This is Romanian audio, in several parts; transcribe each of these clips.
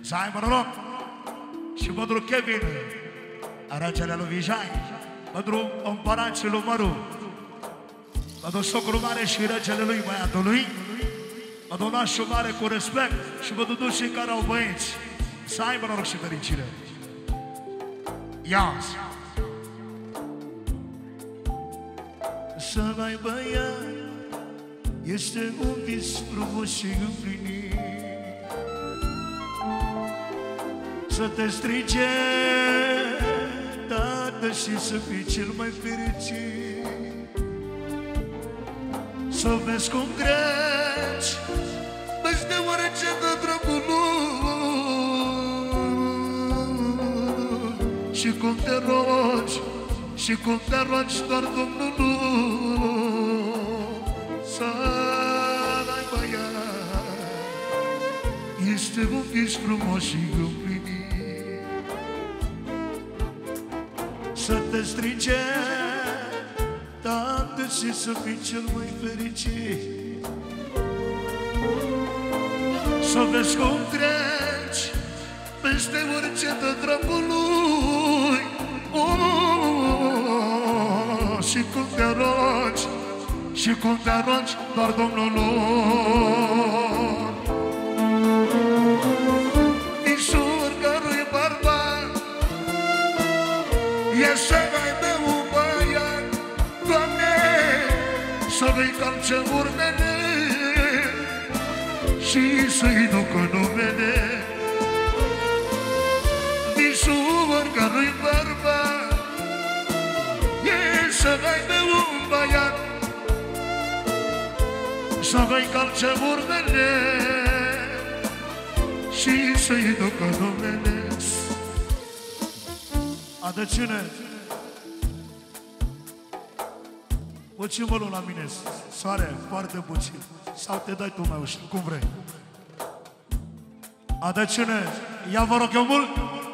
Să ai noroc. Și pentru Kevin, regele lui Vijay, pentru împărații lui Măru, pentru socrul mare și regele lui băiatului, pentru nașul mare cu respect și pentru dușii care au băieți. Să aibă noroc și fericire. Ia-ți! Să ai băiat este un vis frumos și împlinit. Să te strige tată și să fii cel mai fericit. Să vezi cum treci peste orice de dragul lui și cum te rogi, și cum te rogi doar Domnului să ai băiat. Este un vis frumos și împlinit. Să te strige tată și să fii cel mai fericit. Să vezi cum treci peste orice de dragul lui și cum te rogi, și cum te rogi doar Domnului. Iisus cărui bărbat e să aibă un băiat, Doamne, să-i calce urmele și să-i ducă numele. Iisus cărui bărbat e să aibă un băiat, să-i calce urmele și să-i ducă numele. Adăciune, puțin mă la mine, soare, foarte puțin. Sau te dai tu mai ușor, cum vrei. Adăciune, ia vă rog eu mult.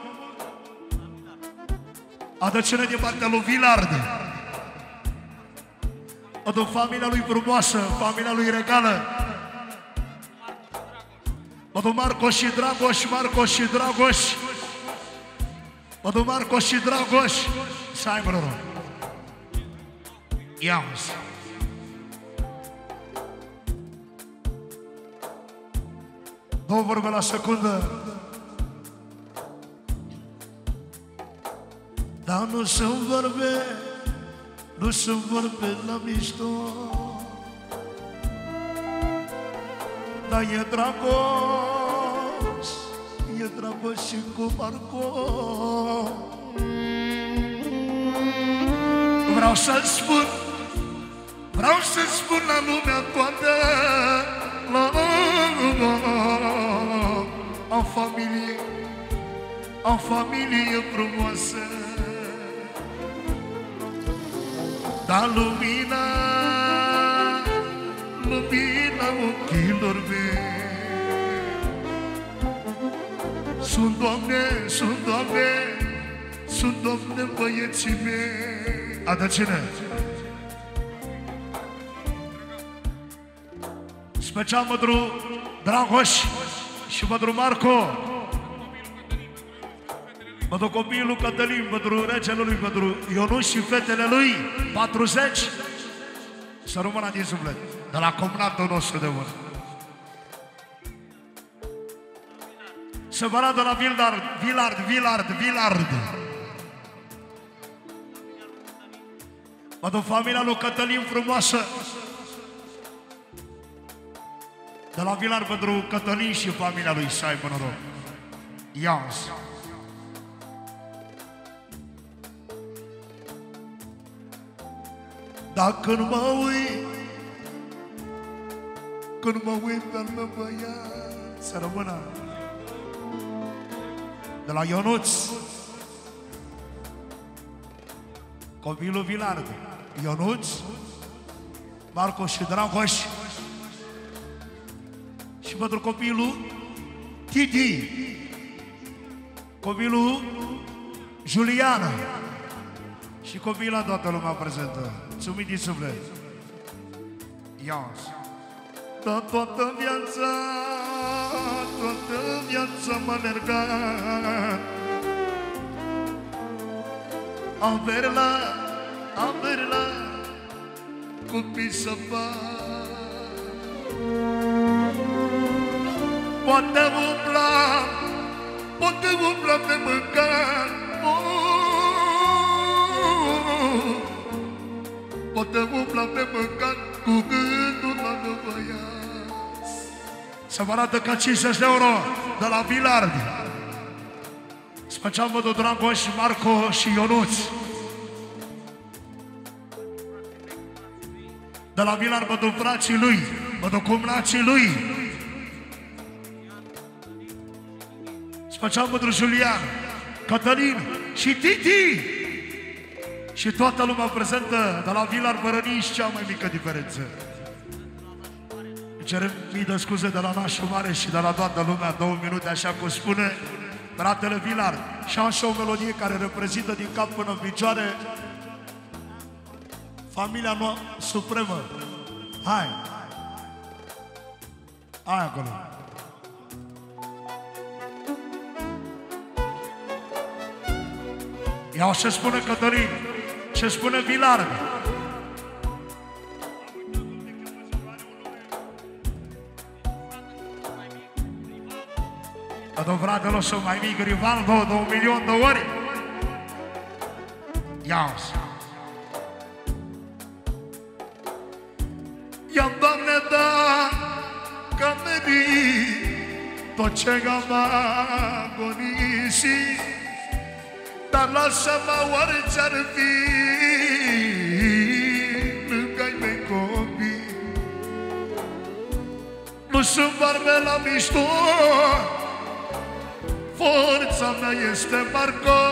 Adăciune din partea lui Vilarde. O duc familia lui frumoasă, familia lui regală. O duc Marco și Dragoș, Marco și Dragoș. O duc Marco și Dragoș. Să aibă noroc. Ia-ți. Două vorbe la secundă. Dar nu sunt vorbe, nu sunt vorbe la mișto, dar e dragoste, e dragoste și cu Marco. Vreau să-ți spun, vreau să-ți spun la lumea toată, o familie frumoasă. Dar lumina, lumina ochilor mei sunt Doamne, sunt Doamne, sunt Doamne băieții mei. Adăcine, special mădru Dragoș și mădru Marco, mădru copilul Cătălin, mădru regele lui, mădru Ionuș și fetele lui 40. Să rămână din suflet de la comnatul nostru de mână. Separat de la Vilard. Mădru familia lui Cătălin frumoasă. De la Vilard pentru Cătălin și familia lui să aibă noroc. Ia-ți. Dar când mă uit pe-al meu băiat, să rămână de la Ionuț, copilul Vilard, Ionuț, Marco și Dragoș, și pentru copilul Titi, copilul Juliana și copila toată lumea prezentă. Mulțumim din suflet. Ia-ți. Da toată viața toată viața m-a alergat. Averla, copii să fac. Poate umbla pe mâncat. Poate umbla pe mâncat cu gândul la băiat. Să vă arată ca 50 de euro de la Vilard. Spăceam vădul Dragoș, Marco și Ionuț. De la Vilard vădul frații lui, vădul cumnații lui. Spăceam vădul Julian, Cătălin și Titi. Și toată lumea prezentă de la Vilard Bărănici, cea mai mică diferență. Cerem mii de scuze de la nașul mare și de la toată lumea, 2 minute, așa cum spune fratele Vilard. Și am și o melodie care reprezintă din cap până în picioare familia noastră supremă. Hai! Hai acolo! Iau ce spune Cătălin, ce spune Vilard. Adă fratelor sunt mai mic, Rivaldo, 2 milioni de ori. Iau-ți. Ia-mi, Doamne, da, că meri tot ce am agonisit. Dar lasă-mă orice-ar fi lângă-i mei copii. Nu sunt barbe la mișto, forța mea este Marco.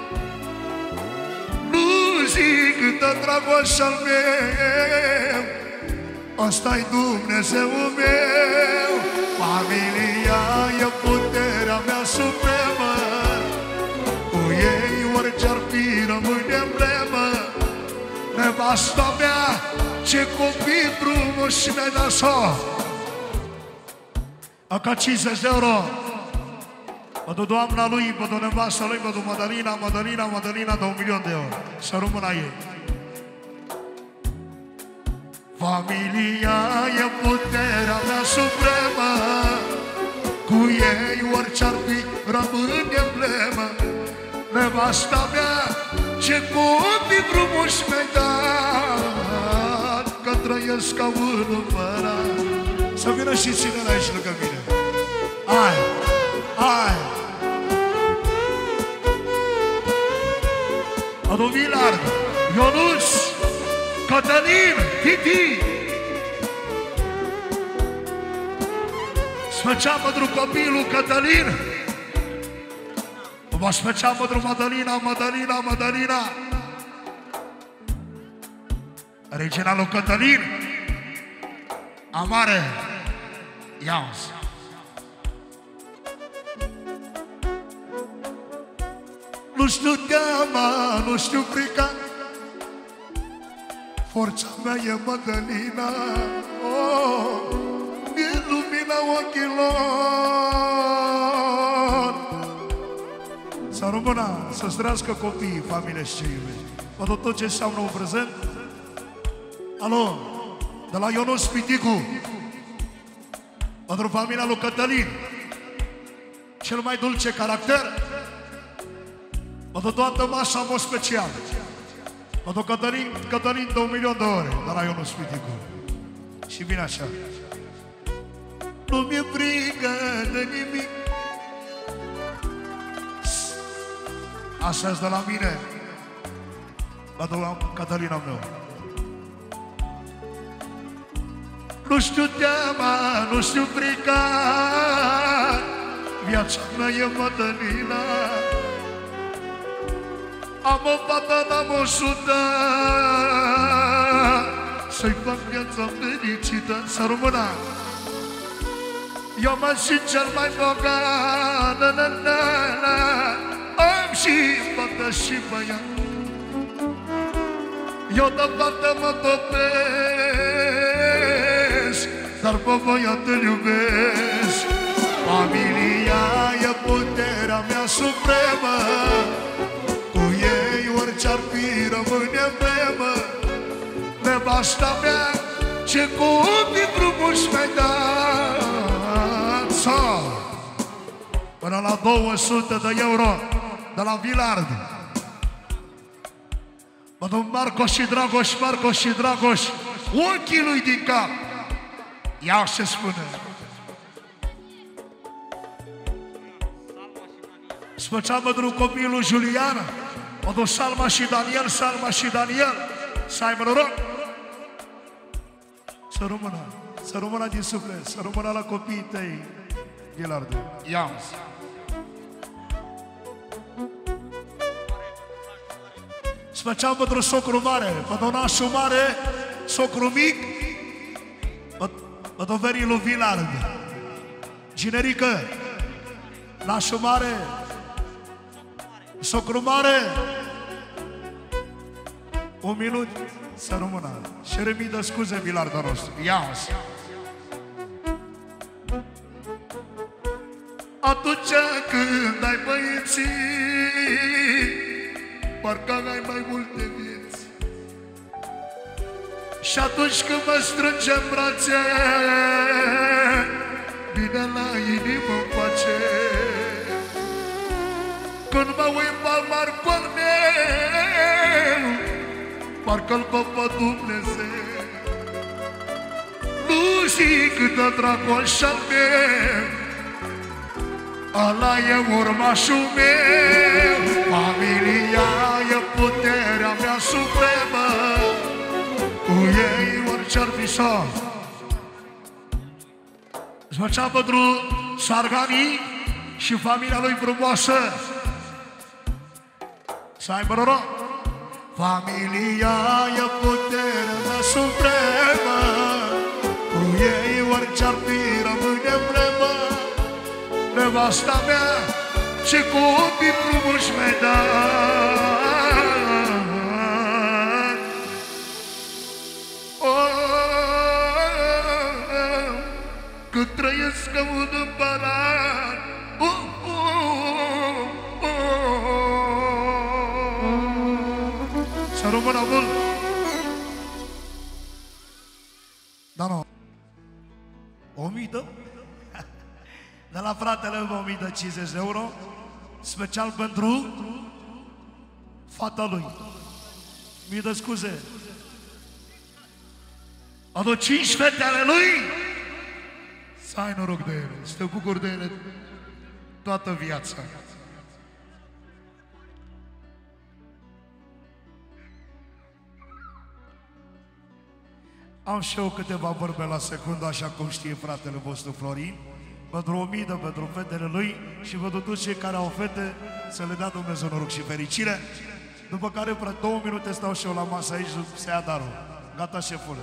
Nu zic de dragoș al meu, ăsta-i Dumnezeul meu. Familia e puterea mea supremă, cu ei orice-ar fi rămâne emblemă. Nevasta mea, ce copii frumoși mi-ai dat-o. Aca 50 de euro. Văd doamna lui, văd nevasta lui, văd Madalina, 2 milioane de euro. Să rămână ei. Familia e puterea mea supremă, cu ei orice-ar fi rămâne emblemă. Nevasta mea, ce copii frumoși mi-ai dat, că trăiesc ca un împărat. Să vină și ține-l aici lângă mine. Hai, hai! Adu Vilard, Ionuț, Cătălin, Titi. Sfăcea pentru copilul Cătălin. Vă sfăcea pentru Madalina. Reginalul Cătălin. Amare. Iau-ți. Nu știu teama, nu știu frica, forța mea e Madalina. Oh, e lumina ochilor. Să rămână, să străiască copiii, familie și cei iubești. Văd tot ce înseamnă un prezent. Alo, de la Ionuț Piticu, pentru familia lui Cătălin, cel mai dulce caracter. Văd toată masa în mod special. Văd Cătălin 2 milioane de ore de la Ionuț Piticu. Și vine așa. Nu mi-e frică de nimic. Așa-s de la mine. Văd la Cătălina meu. Nu știu teama, nu știu frica, viața mea e Madalina. Am o fată, n-am 100, să-i fac viața fericită. Să rămână. Eu mă simt cel mai bogat, am și fată și băiat. Eu de fată mă topesc, dar pe băiat îl iubesc. Familia e puterea mea supremă, cu ei orice-ar fi rămâne vremă. Nevasta mea, ce copii frumos mi-ai dat. Până la 200 de euro de la Vilard. Mă duc Marcos și Dragoș, Marcos și Dragoș, ochii lui din cap. Ia ce spune. Spăceam pentru copilul Julian. Mă duc Salma și Daniel, Salma și Daniel. Să ai noroc. Să rămână, să rămână din suflet, să rămână la copiii tăi, Vilard. Ia-ți. Spăceam pentru socru mare, pentru nașul mare, socru mic, pentru verii lui Vilard. Generică, nașul mare, socru mare. Un minut, să rămână. Și remii de scuze, Vilardul nostru. Ia-ți. Atunci când ai băieții, parcă ai mai multe vieți. Și atunci când mă strânge în brațe, bine la inimă-mi face. Când mă uit pe Marcul meu, parcă-l pe Dumnezeu. Nu zic de dragoșa meu, ăla e urmașul meu. Familia e puterea mea supremă, cu ei orice-ar fi să. Îți făcea pentru Sarganii și familia lui frumoasă. Să aibă noroc. Familia e puterea mea supremă, cu ei orice-ar fi rămâne vremă. Nevasta mea, ce copii frumoși mi-ai dat. Cât trăiesc ca un împărat. Să rămână mult. Da, nu. 1000 de? De la fratele meu 1050 de euro, special pentru fata lui. Mii de scuze. Adu 5 fete ale lui. Să ai noroc de ele, să te bucuri de ele toată viața. Am și eu câteva vorbe la secundă, așa cum știe fratele vostru Florin. Pentru 1000 pentru fetele lui și pentru toți cei care au fete, să le dea Dumnezeu noroc și fericire. După care, vreo 2 minute stau și eu la masă aici să ia darul. Gata, șefule.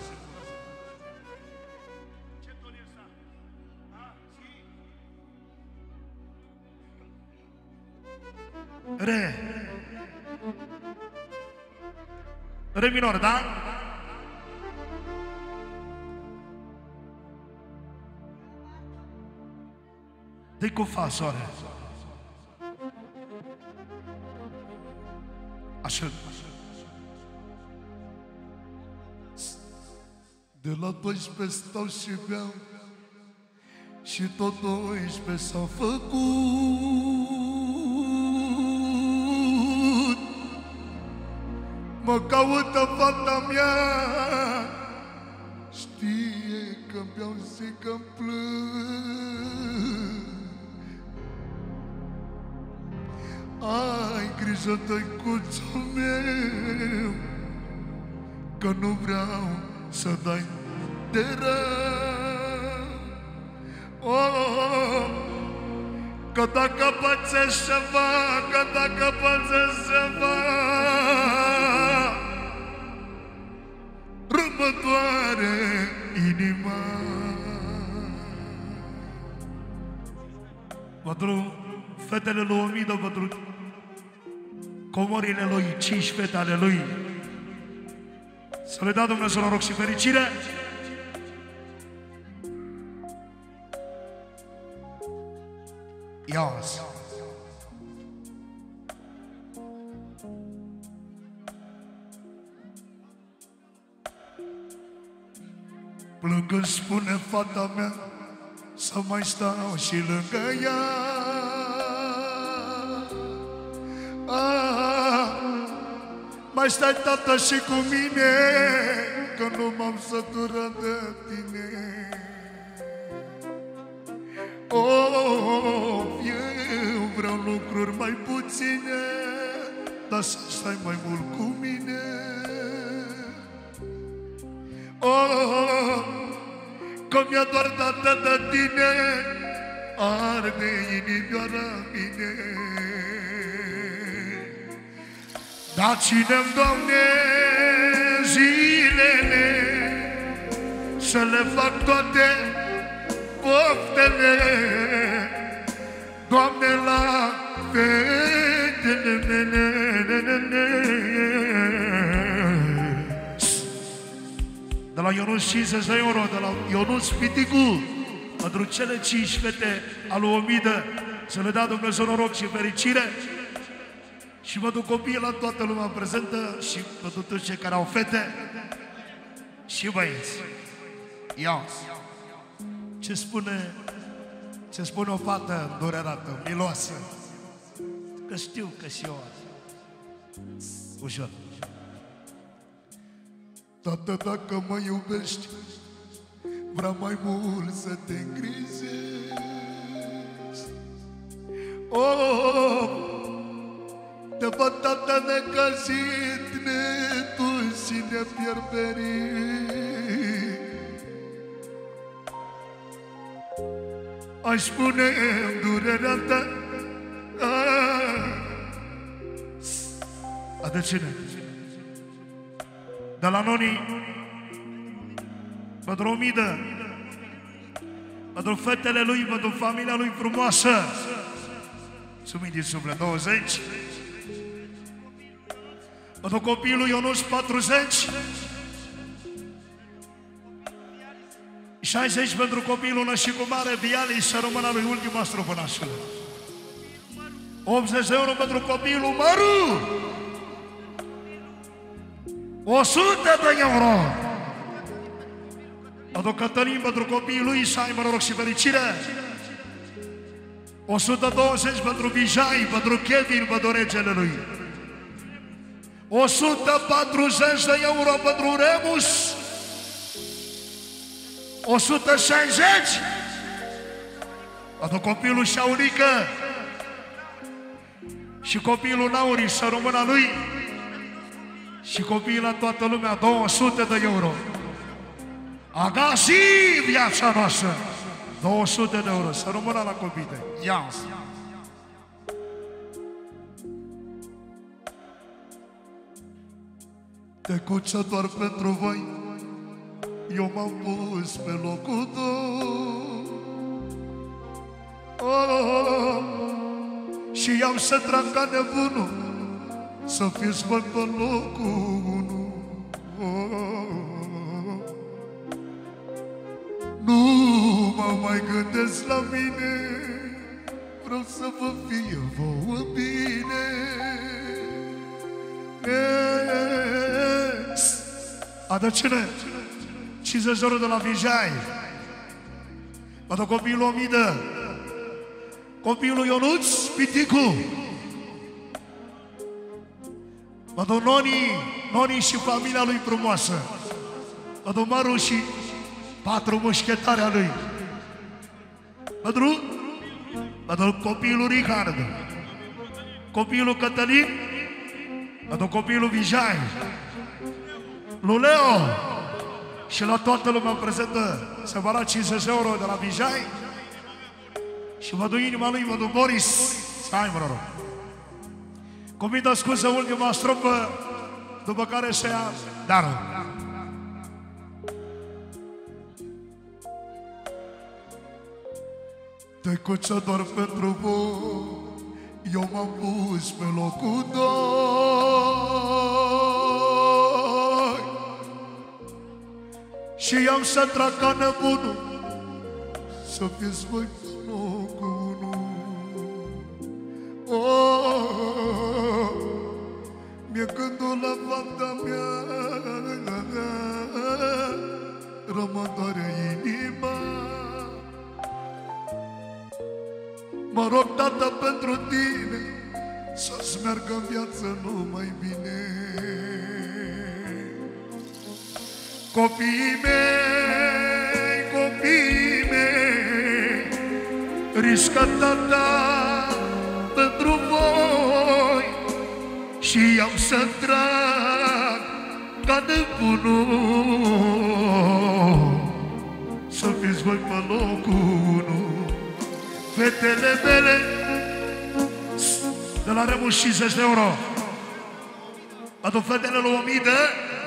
Re minor, da? Dă-i cu fa, soare. Așa. De la 12 stau și beau și tot 12 s-au făcut. Mă caută fata mea, știe că-mi beau și că-mi plâng. Ai grijă, tăicuțul meu, că nu vreau să dai de rău. Oh, că dacă pățești ceva, că dacă pățești ceva, mă doare inima. Pentru fetele lui Omido, pentru comorile lui, 5 fete ale lui, să le dea Dumnezeu noroc și fericire. Ia-ți. Plângând spune fata mea să mai stau și lângă ea. Mai stai, tata, și cu mine, că nu m-am săturat de tine. Eu vreau lucruri mai puține, dar să stai mai mult cu mine. Că mi-a doar dată de tine, arde inimioara mine. Dați-mi, Doamne, zilele să le fac toate poftele, Doamne, la fetele mele. De la Ionuț 50 de euro, de la Ionuț Piticu, pentru cele 5 fete al lui Omidă, să le dea Dumnezeu noroc și fericire. Și mă duc copiii la toată lumea prezentă și pentru toți cei care au fete și băieți. Ia, ce spune o fată îndurerată, miloasă, că știu că și eu ușor. Tată, dacă mă iubești, vreau mai mult să te îngrijești. Te văd, tată, necăjit, netus și nepierperit. Aș spune durerea ta. De cine? De la Noni, pentru Omidă, pentru fetele lui, pentru familia lui frumoasă. Sumii din suflet, 20. Pentru copiii lui Ionuț, 40. 60 pentru copiii lui Nășicu Mare, Viali, să rămână lui ultima strofă nașule. 80 de euro pentru copiii lui Măru. 100 de euro. Pentru Cătălin, pentru copiii lui, să aibă noroc și fericire. 120 pentru Vijay, pentru Kevin, pentru regele lui. 140 de euro pentru Remus. 160 pentru copilul Șaunică și copilul Nauri, să rămână lui. Și copiii la toată lumea, 200 de euro. Agazi viața noastră. 200 de euro, să rămână la copii. Ia. Tăcuță doar pentru voi, eu m-am pus pe locul tău. Și i-am să trag ca nebunul, să fiți voi pe locul 1. Nu mă mai gândesc la mine, vreau să vă fie vouă bine. Adă cine? 50 de euro de la Vijay. Pentru copiii lui Omidă, copiii lui Ionuț Piticu, pentru Noni și familia lui frumoasă, pentru Măru și 4 mușchetari a lui, pentru copiii lui Richard, copiii lui Cătălin, pentru copiii lui Vijay, lui Leo și la toată lumea prezentă se va lua 50 euro de la Vijay și vă du inima lui, vă du Boris, să ai noroc. Cuvinte scuză, ultima strofă, după care se ia darul. Tăcuță doar pentru voi, eu m-am pus pe locul 2. Și i-am să trag ca nebunul, să fiți voi pe locul 1. Oh, mi-e gândul la fata mea, rămă doare inima. Mă rog, Tată, pentru tine să-ți meargă în viață numai bine. Copiii mei, riscă Tata pentru voi și am să trag ca nebunul, să fiți voi pe locul 1. Fetele mele de la Remus 50 de euro. Adu fetele la 1000 de.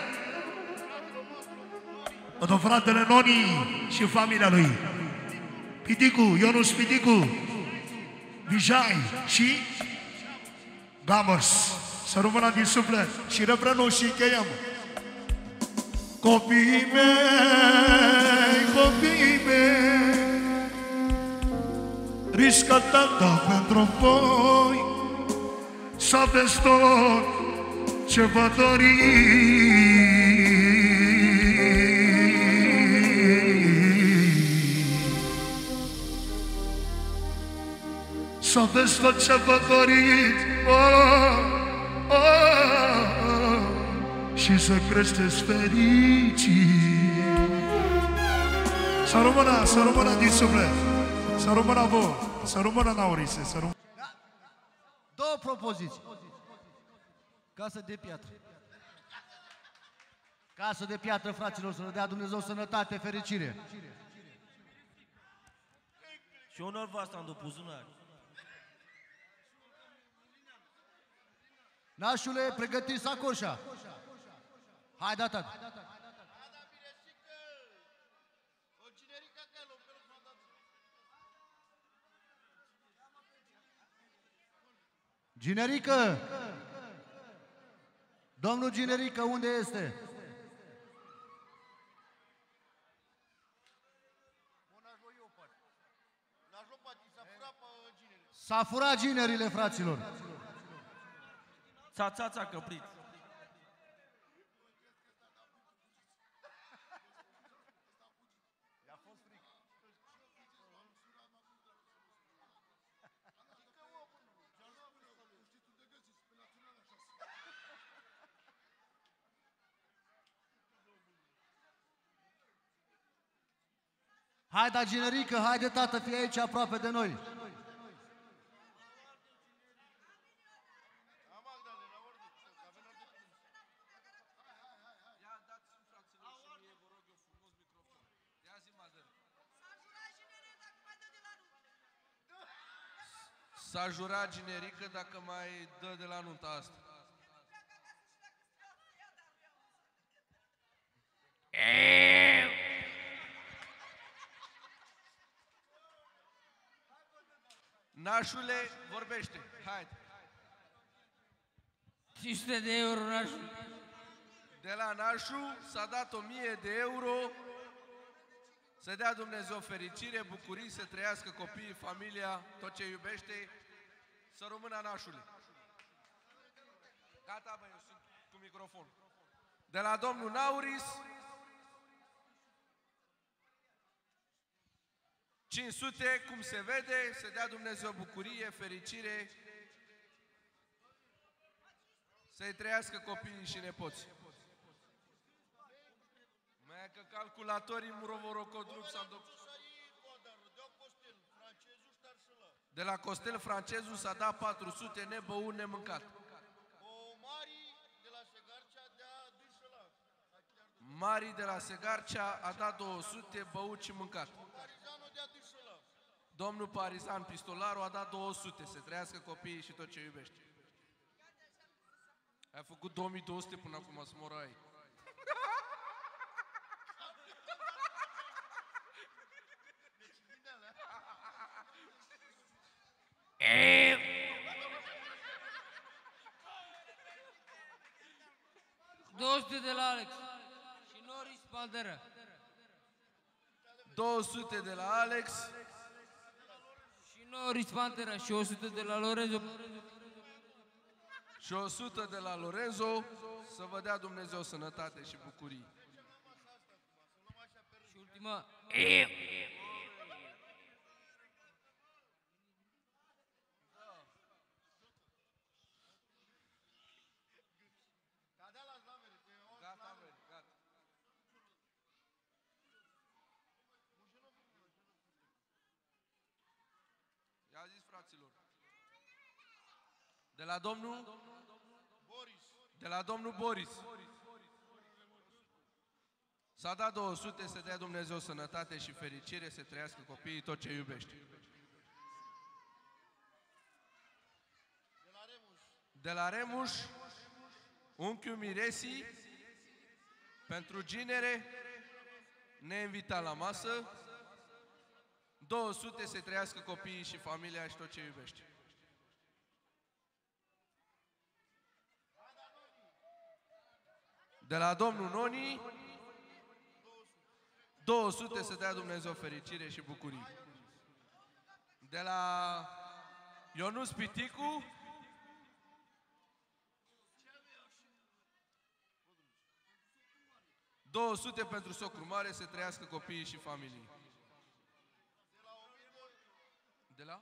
Adu fratele Noni și familia lui Piticu, Ionus Piticu, Vijay și Gamers. Să rămână din suflet. Și refrenul și încheiem. Copiii mei, riscă Tata pentru voi să aveți tot ce vă doriți. Să aveți tot ce vă doriți, și să creșteți fericiți. Să rămână din suflet. Să rămână voi, să rămână Naurise, să rămână. Două propoziții. Casă de piatră. Casă de piatră, fraților, să ne dea Dumnezeu sănătate, fericire. Și onor vă asta în buzunar. Nașule, pregătiți sacoșa. Hai, da, tată. Ginerică! Domnul Ginerică, unde este? S-a furat ginerile, fraților. Ța-ța-ța căprit. Hai, da, Ginerică, haide, tată, fii aici aproape de noi. S-a jurat Ginerică dacă mai dă de la nunta asta. Nașule, vorbește, haide. 500 de euro, nașu. De la Nașu s-a dat 1000 de euro. Să dea Dumnezeu fericire, bucurii, să trăiască copiii, familia, tot ce iubește. Să rămână Nașule. Gata, bă, eu sunt cu microfon. De la domnul Nauris 500, cum se vede, să dea Dumnezeu bucurie, fericire, să-i trăiască copiii și nepoții. Mai că calculatorii Murovorocodrup s-a de la Costel Francezul s-a dat 400 nebăut, nemâncat. Mari de la Segarcea a dat 200 băut și mâncat. Domnul Parizan Pistolaru a dat 200, să trăiască copiii și tot ce iubește. Ai făcut 2200 până acum, să moră ai. de la Alex și Norris Banderă. 200 de la Alex și Noris Pantera și 100 de la Lorenzo. Și 100 de la Lorenzo. Să vă dea Dumnezeu sănătate și bucurii. Și ultima. Gata, gata. I-a zis fraților. De la domnul Boris. De la domnul Boris. S-a dat 200, să dea Dumnezeu sănătate și fericire, să trăiască copiii tot ce iubește. De la Remuș, unchiul Miresi, pentru ginere, neinvitat la masă, 200, să trăiască copiii și familia și tot ce iubește. De la domnul Noni, 200, să dea Dumnezeu fericire și bucurii. De la Ionus Piticu, 200 pentru socru mare, să trăiască copiii și familii. De la?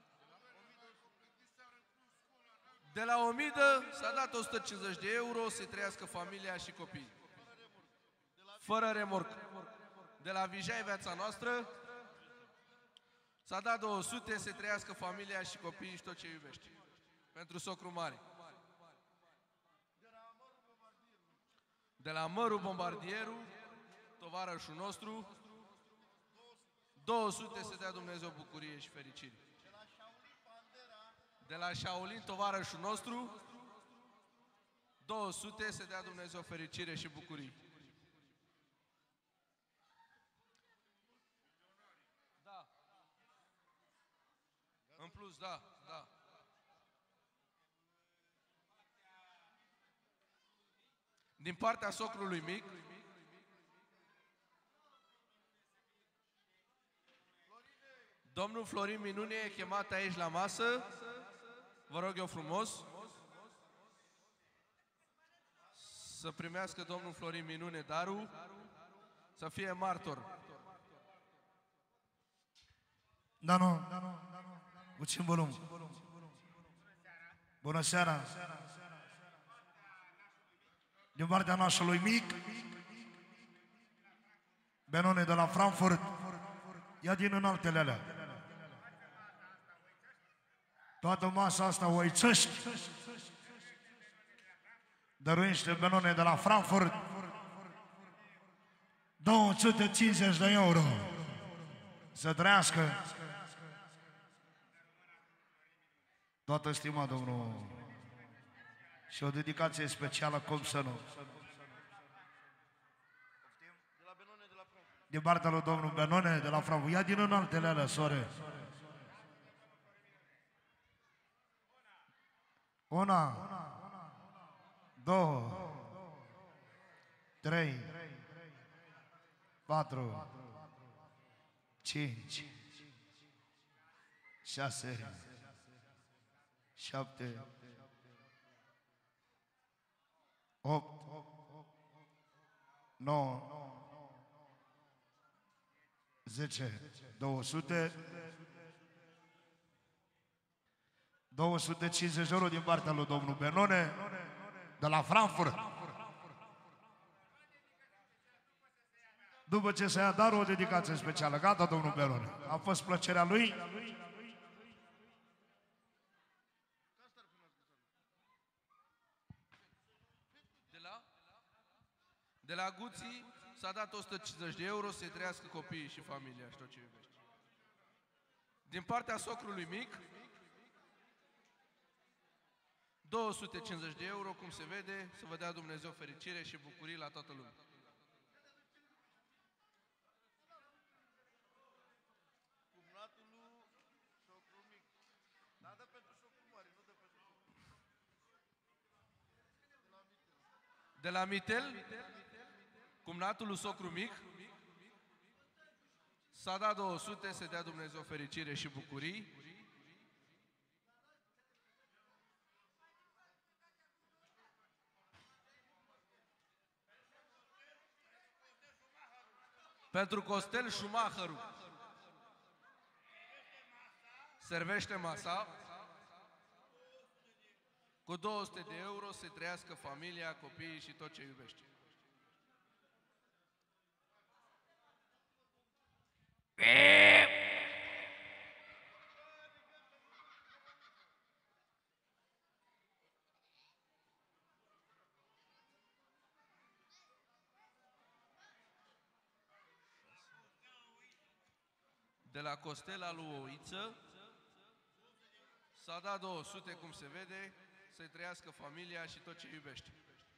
De la Omidă s-a dat 150 de euro, să trăiască familia și copiii. Fără remorc. De la Vijay, viața noastră, s-a dat 200, să trăiască familia și copiii și tot ce iubește. Pentru socru mare. De la Măru Bombardierul, tovarășul nostru, 200, să dea Dumnezeu bucurie și fericire. De la Shaolin, tovarășul nostru, 200, să dea Dumnezeu fericire și bucurie. Da. În plus, da, da. Din partea socrului mic, domnul Florin Minune e chemat aici la masă. Vă rog eu frumos să primească domnul Florin Minune darul, să fie martor. Da, nu. Puțin volum. Bună seara. Din partea nașului mic, Benone de la Frankfurt, ia din înaltele alea. Toată masa asta oițăști. Dăruiește Benone de la Frankfurt 250 de euro. Să trăiască. Toată stima, domnul. Și o dedicație specială, cum să nu. Din partea lui domnul Benone de la Frankfurt. Ia din înaltele alea, sore. Una, două, trei, patru, cinci, șase, șapte, 8, 9, 10, 200, 250 de euro din partea lui domnul Benone de la Frankfurt. După ce se ia darul, o dedicație specială. Gata, domnul Benone. A fost plăcerea lui. De la Guții s-a dat 150 de euro, să-i trăiască copiii și familia și tot ce iubește. Din partea socrului mic, 250 de euro, cum se vede, să vă dea Dumnezeu fericire și bucurii la toată lumea. De la Mitel, cumnatul lui socru mic, s-a dat 200, să dea Dumnezeu fericire și bucurii. Pentru Costel Schumacheru. Servește masa. Cu 200 de euro să trăiască familia, copiii și tot ce iubește. De la Costela lui Oiță s-a dat 200, cum se vede, să-i trăiască familia și tot ce iubește.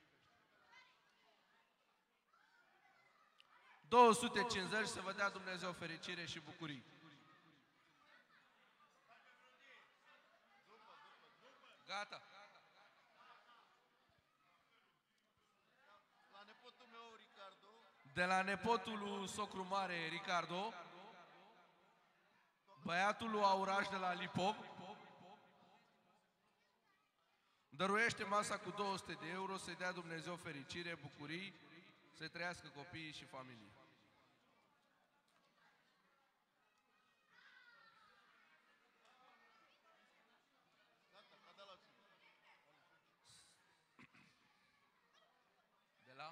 250 să vă dea Dumnezeu fericire și bucurii. Gata. La nepotul meu, Ricardo, De la nepotul lui socru mare, Ricardo, băiatul lui Auraș de la Lipov, dăruiește masa cu 200 de euro să-i dea Dumnezeu fericire, bucurii, să-i trăiască copiii și familie. De la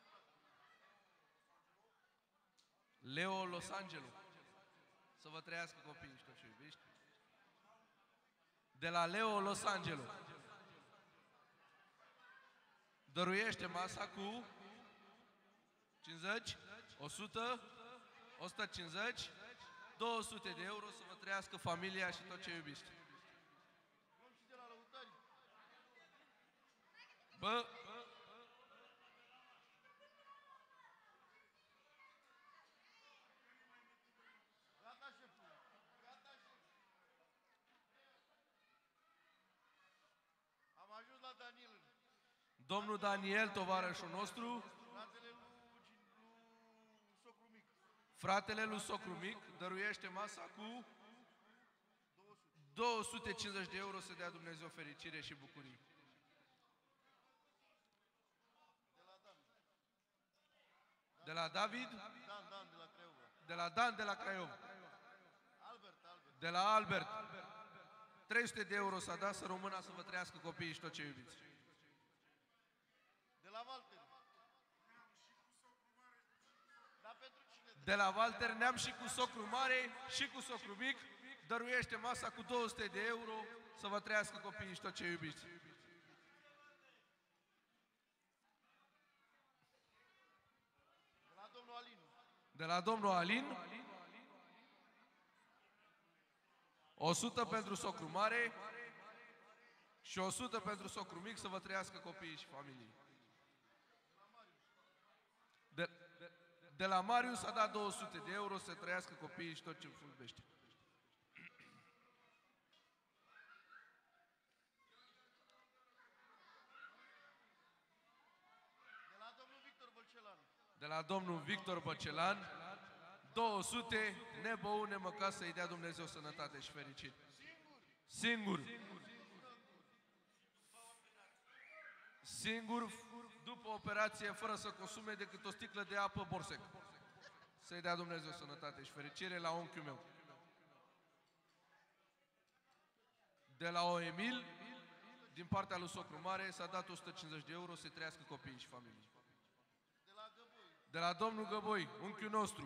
Leo Los Angeles. Să vă trăiască copiii și tot ce iubiți. De la Leo Los Angeles. Dăruiește masa cu 50, 100, 150, 200 de euro să vă trăiască familia și tot ce iubiți. Bă! am ajuns la Daniel, Domnul Daniel, tovarășul nostru, fratele lui socru mic. fratele lui socru mic, dăruiește masa cu 250 de euro să dea Dumnezeu fericire și bucurii. De la David, Dan, de la Craiova. de la Dan de la Craiova, Albert. de la Albert. 300 de euro s-a dat să rămână să vă trăiască copiii și tot ce iubiți. De la Walter. Dar pentru cine? De la Walter Neam și cu socru mare și cu socru mic, dăruiește masa cu 200 de euro să vă trăiască copiii și tot ce iubiți. De la domnul Alin. De la domnul Alin, 100 pentru socru mare și 100 pentru socru mic să vă trăiască copiii și familii. De la Marius a dat 200 de euro să trăiască copiii și tot ce iubește. De la domnul Victor Bălcelan. De la domnul Victor Băcelan, 200, nebău, nemăca să-i dea Dumnezeu sănătate și fericire. Singur. Singur, după operație, fără să consume decât o sticlă de apă Borsec. Să-i dea Dumnezeu sănătate și fericire la unchiul meu. De la Oemil, din partea lui socru mare, s-a dat 150 de euro să-i trăiască copiii și familii. De la domnul Găboi, unchiul nostru.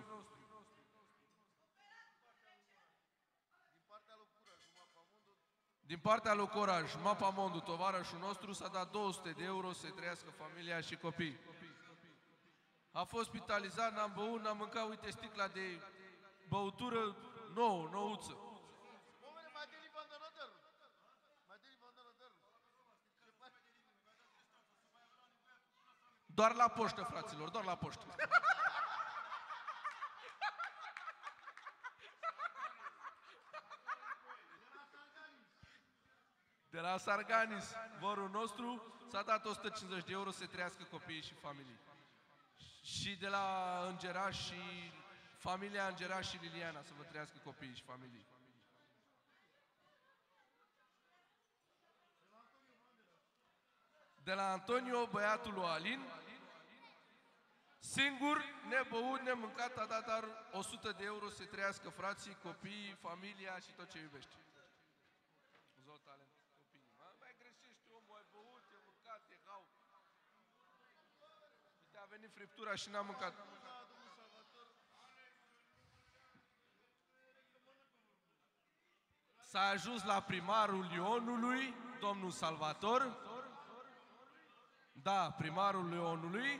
Din partea lui Coraj, Mapamondu, tovarășul nostru, s-a dat 200 de euro să-i trăiască familia și copii. A fost spitalizat, n-am băut, n-am mâncat, uite, sticla de băutură nouă, nouță. Omule, mai deli vandalădăr. Mai deli vandalădăr. Doar la poștă, fraților, doar la poștă. De la Sarganis, vorul nostru, s-a dat 150 de euro să trăiască copiii și familii. Și de la Îngeraș și familia Îngeraș și Liliana să vă trăiască copiii și familii. De la Antonio, băiatul lui Alin, Singur, nebăut, nemâncat, a dat dar 100 de euro să trăiască frații, copiii, familia și tot ce iubește. Zot talent, copiii. Mai greșești, omul, ai băut, e mâncat, e hau. Uite, a venit friptura și n-a mâncat. S-a ajuns la primarul Lionului, domnul Salvator. Da, primarul Lionului.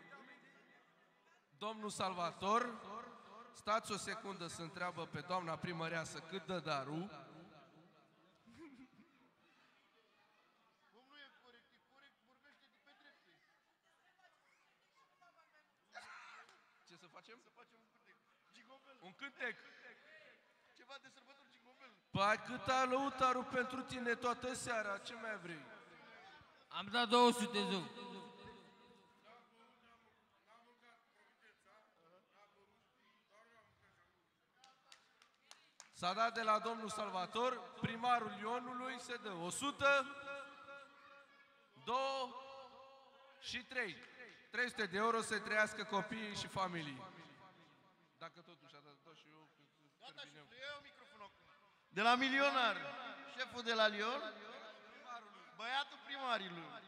Domnul Salvator, stați o secundă să întreabă pe doamna primăreasă cât dă darul. Ce să facem? Să facem un cântec. Un cântec. Ceva de sărbători Jingombel. Păi cât a lăutarul pentru tine toată seara, ce mai vrei? Am dat 200 zău. S-a dat de la domnul Salvator, primarul Ionului, se dă 100, 2 și 3. 300 de euro să trăiască copiii și familii. Dacă totuși a dat și eu, terminăm. De la milionar, șeful de la Lion, băiatul primarilor.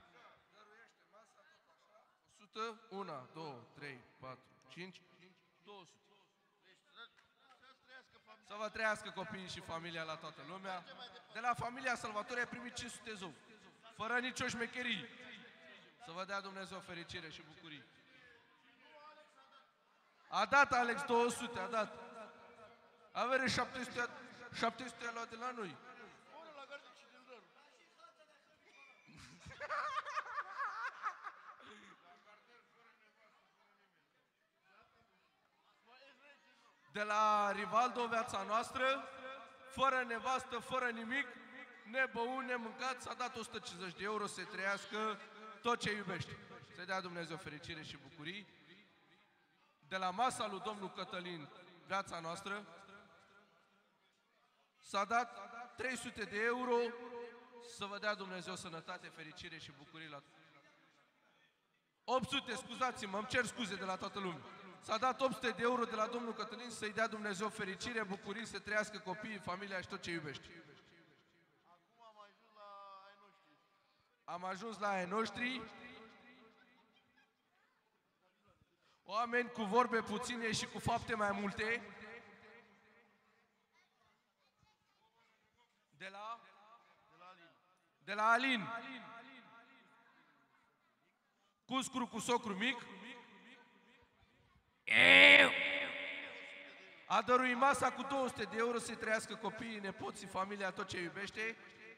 100, 1, 2, 3, 4, 5, 200. Să vă trăiască copiii și familia la toată lumea. De la familia Salvatore ai primit 500 zău, fără nicio șmecherie. Să vă dea Dumnezeu fericire și bucurii. A dat Alex 200, a dat. Avere 700, 700 a luat de la noi. De la Rivaldo, viața noastră, fără nevastă, fără nimic, nebăut, nemâncat, s-a dat 150 de euro să trăiască tot ce iubește. Să dea Dumnezeu fericire și bucurii. De la masa lui domnul Cătălin, viața noastră, s-a dat 300 de euro să vă dea Dumnezeu sănătate, fericire și bucurii la 800, scuzați-mă, îmi cer scuze de la toată lumea. S-a dat 800 de euro de la domnul Cătălin să-i dea Dumnezeu fericire, bucurii, să trăiască copiii, familia și tot ce iubește. Acum am ajuns la ai noștri. Am ajuns la ai noștri. Oameni cu vorbe puține și cu fapte mai multe. De la Alin. Cuscru cu socru mic. A dăruit masa cu 200 de euro să-i trăiască copiii, nepoții, familia, tot ce iubește.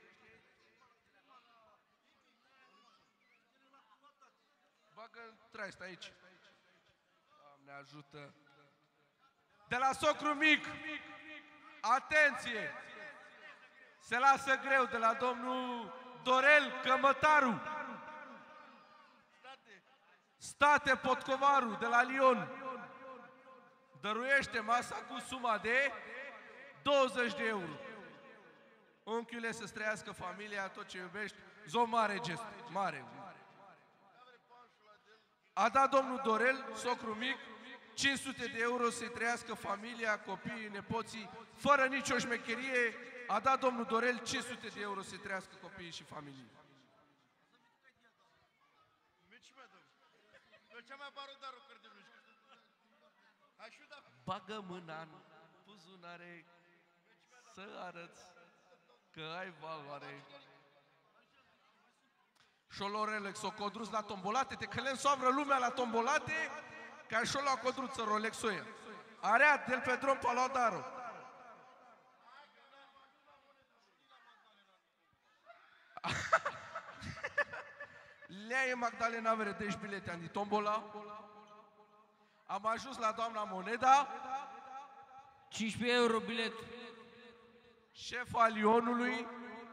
Bagă traist aici. Doamne ajută. De la socru mic. Atenție! Se lasă greu de la domnul Dorel Cămătaru. State Potcovaru de la Lion. Dăruiește masa cu suma de 20 de euro. Unchiule, să-ți trăiască familia, tot ce iubești. Zo mare gest, mare. A dat domnul Dorel, socru mic, 500 de euro să-i trăiască familia, copiii, nepoții, fără nicio șmecherie. A dat domnul Dorel 500 de euro să-i trăiască copiii și familii. Bagă mâna în buzunare să arăți că ai valoare. Șolorelex, o codruț la tombolate, te călem soavră lumea la tombolate, ca și-o la codruță Rolexoia. Area del Pedron Paladaro. Leaie Magdalena avere 10 bilete ani tombola. Am ajuns la doamna Moneda. 15 euro bilet. Șefa Lionului,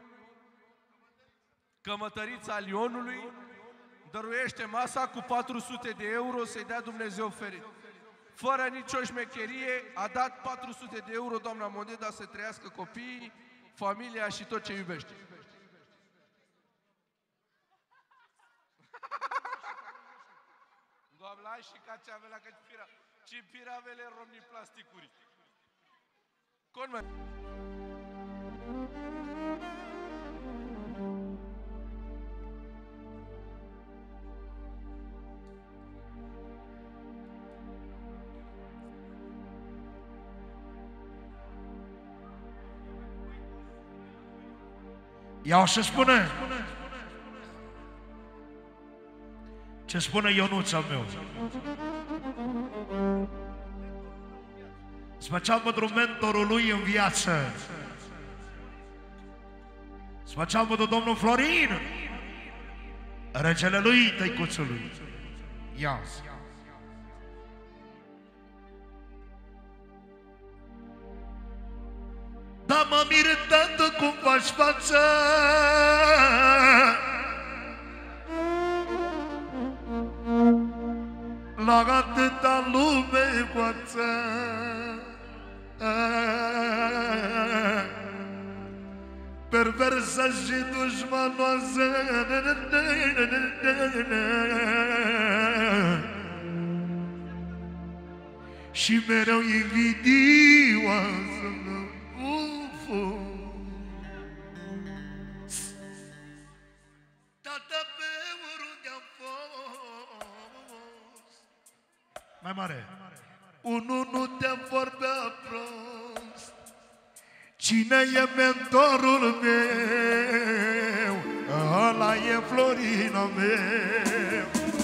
cămătărița Lionului, dăruiește masa cu 400 de euro să-i dea Dumnezeu ferit. Fără nicio șmecherie, a dat 400 de euro doamna Moneda să trăiască copiii, familia și tot ce iubește. Doamna Hai și ca ce avea că ci piravele romni plasticuri. Conme. Ia și spune ce spune Ionuța meu. Îți făceam pentru mentorul lui în viață. Îți făceam pentru domnul Florin, regele lui, tăicuțului. Ia. Da, mă miră, tată, cum faci față la atâta lume goață. Perversă și dușmanoasă și mereu invidioasă. Tată, pe oriunde am fost, mai mare, unul nu te vorbea prost. Cine e mentorul meu? Ăla e Florina meu.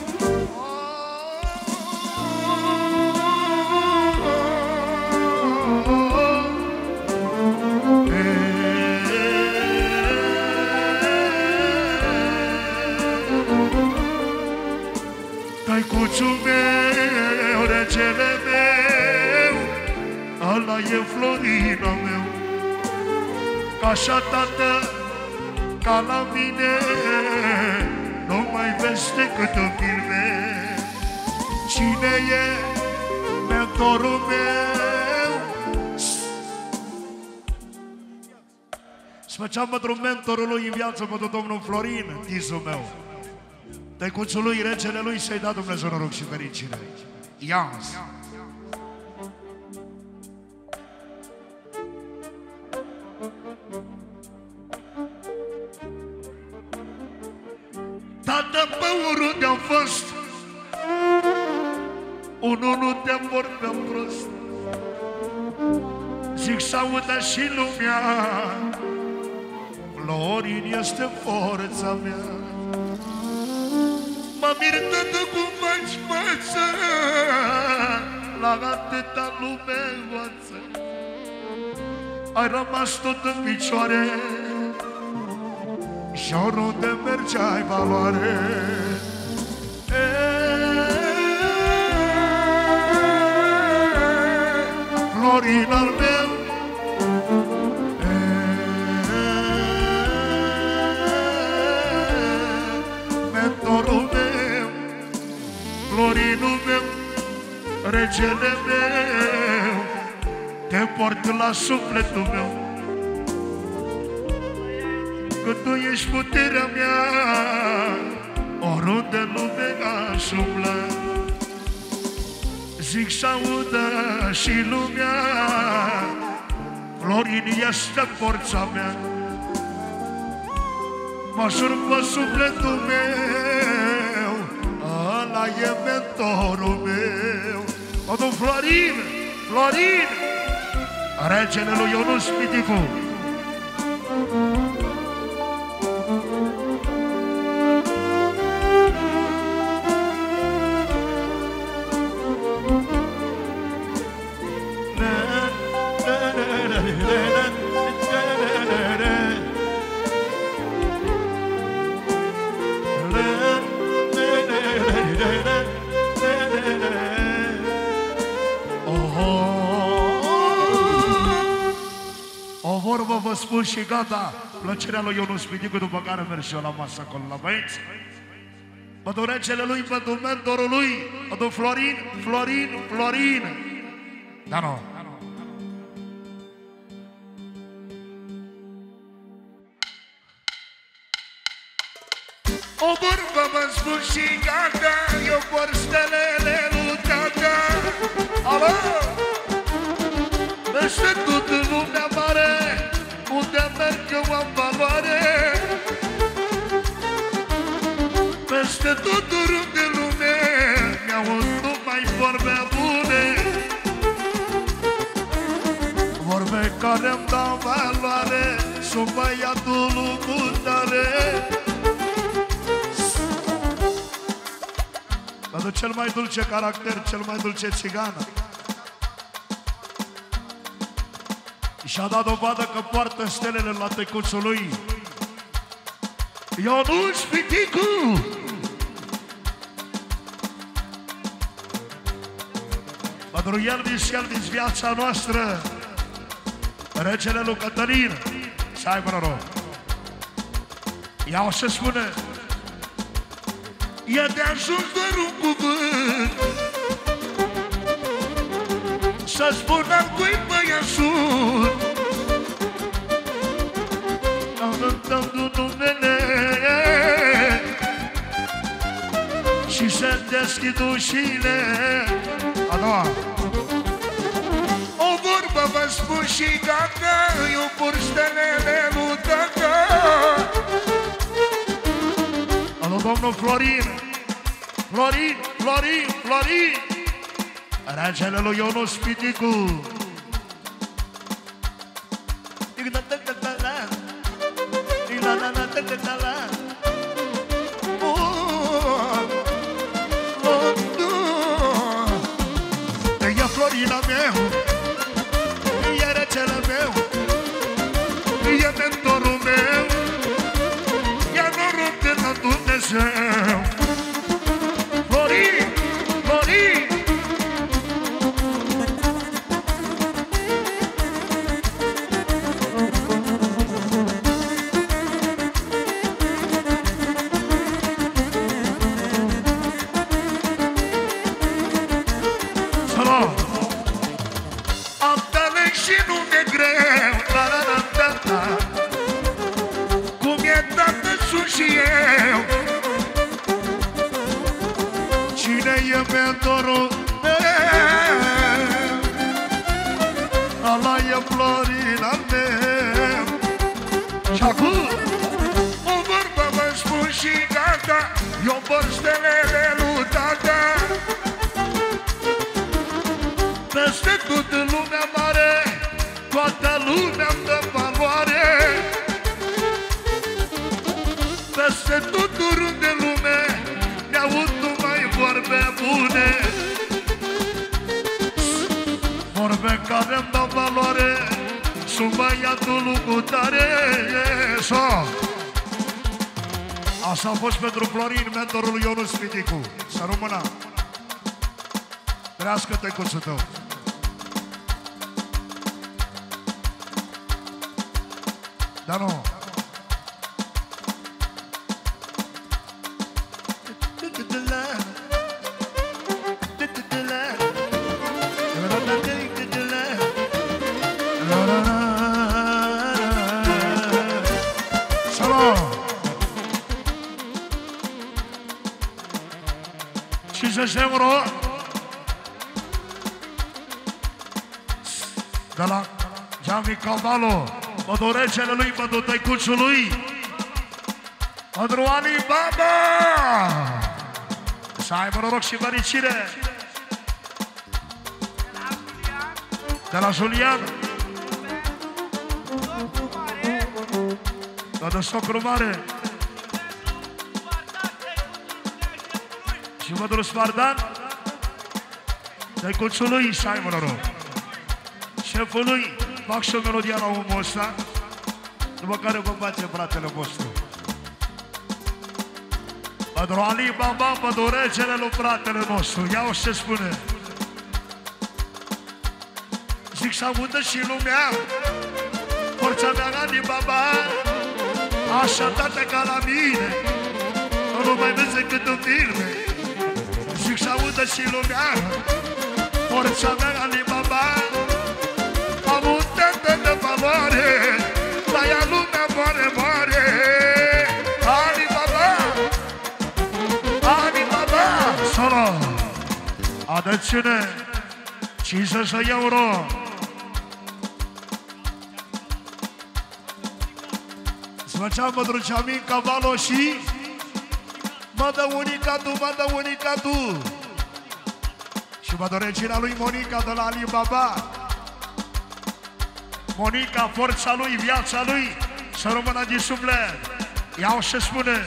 Tăicuțul meu, regele meu, ăla e Florina meu. Ca așa, tată, ca la mine, nu mai vezi decât în filme. Cine e mentorul meu? Îți făceam pentru mentorul lui în viață, pentru domnul Florin, tizul meu. Tăicuțul lui, regele lui, să-i da Dumnezeu noroc și fericire. Ia-ți! Tată, pe oriunde am fost, unul nu te vorbea prost. Zic să audă și lumea, Florin este forța mea. Mă mir, tată, cum faci față la atâta lume goață. Ai rămas tot în picioare și oriunde mergeai valoare. Florin al meu, mentorul meu, Florinul meu, regele meu, te port la sufletul meu. Că tu ești puterea mea, oriunde în lume aș umbla. Zic să audă și lumea, Florin este forța mea. Mă jur pe sufletul meu, ăla e mentorul meu. Domnul Florin, Florin, regele lui Ionuț Piticu. O vorbă vă spun și gata, plăcerea lui Ionuț Piticu, după care merg și eu la masă acolo la băieți. Pentru regele lui, pentru mentorul lui, pentru Florin, Florin, Florin. Da, nu. O vorbă vă spun și gata, eu vor stelele Alo! Peste tot în lumea mare, unde merg eu am valoare. Peste tot oriunde lume, mi-aud numai vorbe bune. Vorbe care-mi dau valoare, sunt băiatul cu tare. Pentru cel mai dulce caracter, cel mai dulce țigană. Și-a dat dovadă că poartă stelele la tăicuțul lui. Ionuț Piticu! Pentru el din viața noastră, regele lui Cătălin, să aibă noroc. Ia o să spune, e de ajuns doar un cuvânt să spună cui băiat sunt, dându numele și se deschid ușile. A doua. O vorbă vă spun și gata, eu pur stelele lui tata. Alo, domnul Florin, Florin, Florin, Florin, regele lui Ionuț Piticu. E Florina meu, e regele meu, e mentorul meu, e noroc de la Dumnezeu. Florin, Florin. Mentorul meu, ala e Florina meu. Și acum o vorbă vă spun și gata, eu por stelele lui tata. Peste tot în lumea mare, toată lumea-mi dă valoare. Peste tot oriunde lume, mi-aud numai vorbe bune. Vorbe care-mi dau valoare, sunt băiatul cu tare. Așa a fost pentru Florin, mentorul lui Ionuț Piticu. Să rămână. Trească tăicuțul tău. Dar nu. Euro de la Gianni Cavallo, pentru regele lui, pentru tăicuțul lui, pentru Ali Baba. Să aibă noroc și fericire. De la Julian, de socru mare. Și mădul Spardan, tăicuțul lui, să aibă noroc. Șeful lui, fac și o melodie la omul ăsta, după care vă face fratele vostru. Pentru Ali Baba, pentru regele lui fratele nostru. Ia-o ce spune. Zic să audă și lumea, forța mea Ali Baba, așa tată ca la mine, nu mai vezi decât în filme. Zic să audă și lumea, forța mea Ali Baba, am un tată de valoare, dar ea lumea moare, moare. Ali Baba, Ali Baba, solo, atențiune, 50 de euro. Îți făceam mădrucea mica, Valo și mă dă unica tu, mă dă unica tu. Și mă dă regina lui Monica de la Alibaba. Monica, forța lui, viața lui, să rămână din suflet. Iau și spune.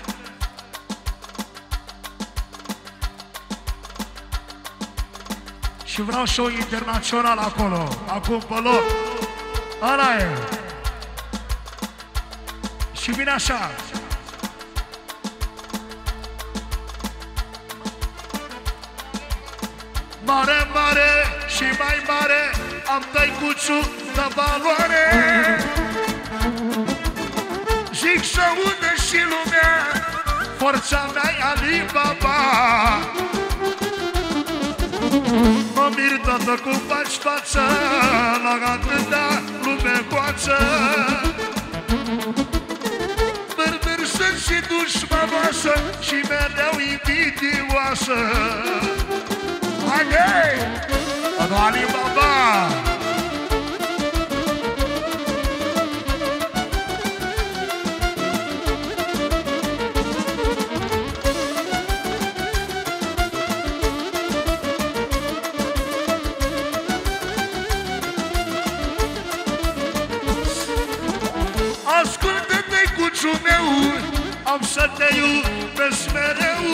Și vreau show internațional acolo, acum pe loc. Ăla e. Și vine așa. Mare, mare și mai mare, am tăicuțul de valoare. Zic să audă și lumea, forța mea-i Alibaba. Mă mir, tată, cum faci față la atâta lume coață. Bărbăr sunt și dușmanoasă și mereu invidioasă. Haide! Adu Alibaba! Ascultă-te, cuțul meu, am să te iubesc mereu.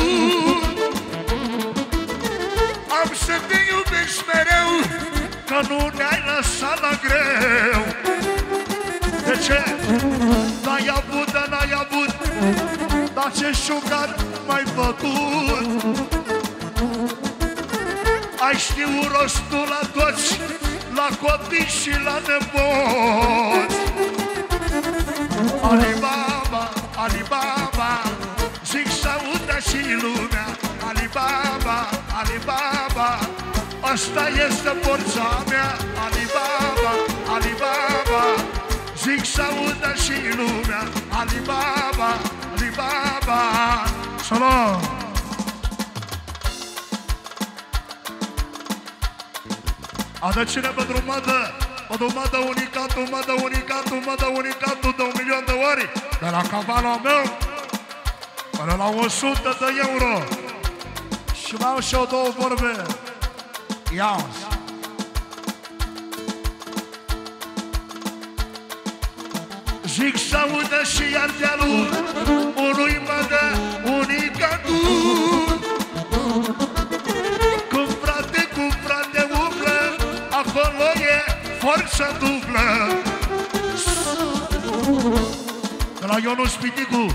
Am să te iubesc mereu, că nu ne-ai lăsat la greu. De ce? N-ai avut, dar n-ai avut, dar ce șugat m-ai făcut. Ai știut rostul la toți, la copii și la nepoți. Alibaba, Alibaba, zic să audă și lumea. Alibaba, Alibaba, asta este forța mea. Alibaba, Alibaba, zic să audă și lumea. Alibaba, Alibaba. Salam! Adă-cine pentru mădă? Mădă unicatul, mădă unicatul, mădă unicatul de 1 milion de ori. De la cavalul meu până la 100 de euro. Și mai au și eu două vorbe. Ia-ți. Zic să audă și ardealul unui mădă unicatul. Cum frate umblă, acolo e forța dublă. De la Ionus Piticu.